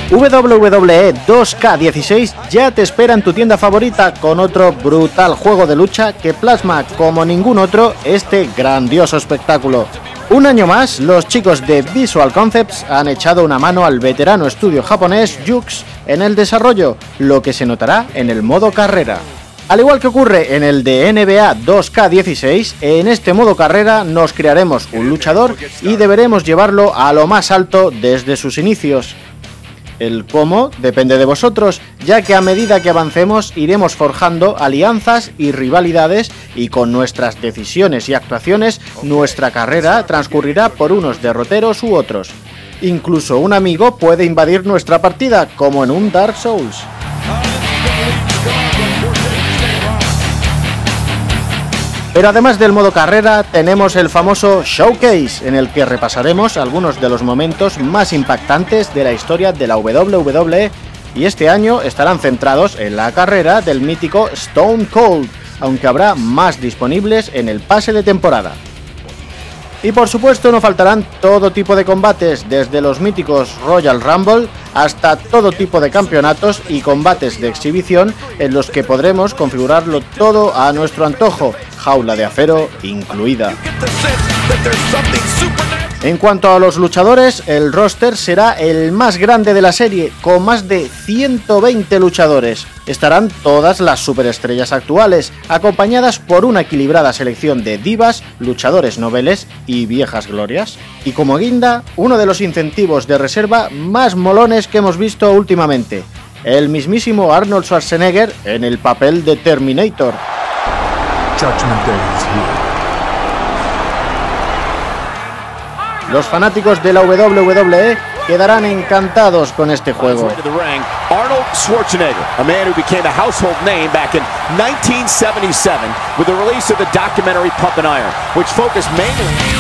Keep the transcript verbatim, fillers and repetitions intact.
W W E dos K dieciséis ya te espera en tu tienda favorita con otro brutal juego de lucha que plasma como ningún otro este grandioso espectáculo. Un año más, los chicos de Visual Concepts han echado una mano al veterano estudio japonés Jux en el desarrollo, lo que se notará en el modo carrera. Al igual que ocurre en el de N B A dos K dieciséis, en este modo carrera nos crearemos un luchador y deberemos llevarlo a lo más alto desde sus inicios. El cómo depende de vosotros, ya que a medida que avancemos iremos forjando alianzas y rivalidades y con nuestras decisiones y actuaciones nuestra carrera transcurrirá por unos derroteros u otros. Incluso un amigo puede invadir nuestra partida, como en un Dark Souls. Pero además del modo carrera, tenemos el famoso Showcase, en el que repasaremos algunos de los momentos más impactantes de la historia de la W W E, y este año estarán centrados en la carrera del mítico Stone Cold, aunque habrá más disponibles en el pase de temporada. Y por supuesto no faltarán todo tipo de combates, desde los míticos Royal Rumble hasta todo tipo de campeonatos y combates de exhibición en los que podremos configurarlo todo a nuestro antojo, jaula de acero incluida. En cuanto a los luchadores, el roster será el más grande de la serie, con más de ciento veinte luchadores. Estarán todas las superestrellas actuales, acompañadas por una equilibrada selección de divas, luchadores noveles y viejas glorias. Y como guinda, uno de los incentivos de reserva más molones que hemos visto últimamente, el mismísimo Arnold Schwarzenegger en el papel de Terminator. Judgment Day is here. Los fanáticos de la W W E quedarán encantados con este juego. Arnold Schwarzenegger, a man who became a household name back in nineteen seventy-seven with the release of the documentary Pumpin' Iron, which focused mainly